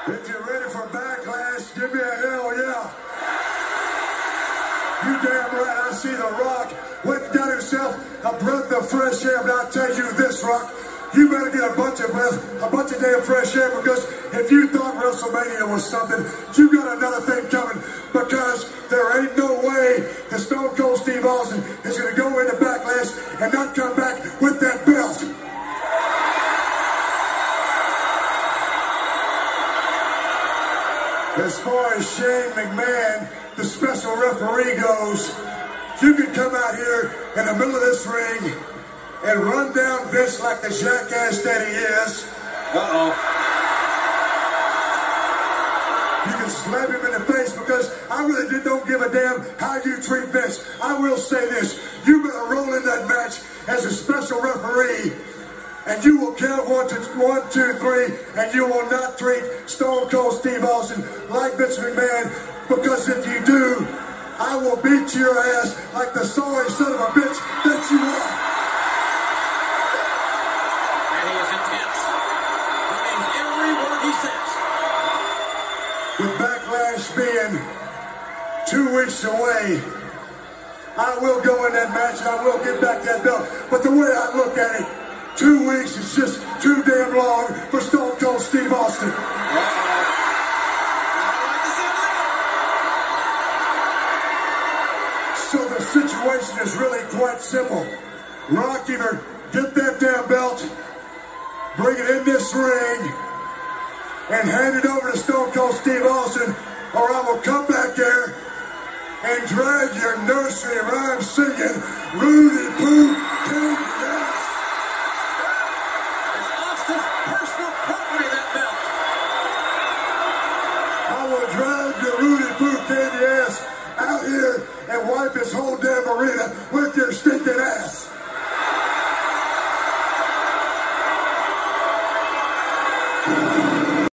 If you're ready for backlash, give me a hell yeah. You damn right, I see The Rock went and got himself a breath of fresh air, but I'll tell you this, Rock, you better get a bunch of damn fresh air, because if you thought WrestleMania was something, you got another thing coming, because there ain't no way that Stone Cold Steve Austin is going to go into Backlash and not come back with that belt. As far as Shane McMahon, the special referee, goes, you can come out here in the middle of this ring and run down Vince like the jackass that he is. You can slap him in the face, because I really don't give a damn how you treat Vince. I will say this, you better roll in that match as a special referee, and you will count 1, 2, 3, and you will not treat Stone Cold Steve Austin like Vince McMahon, because if you do, I will beat your ass like the sorry son of a bitch that you are. And he is intense. He means every word he says. With Backlash being 2 weeks away, I will go in that match and I will get back that belt. But the way I look at it, 2 weeks is just too damn long for Stone Cold Steve Austin. So the situation is really quite simple. Rock, either get that damn belt, bring it in this ring, and hand it over to Stone Cold Steve Austin, or I will come back there and drag your nursery rhyme singing Rudy Poo King Yes. It's Austin's personal property, that belt. I will drag your Rudy Poo King Yes out here and wipe this whole damn arena with your stick.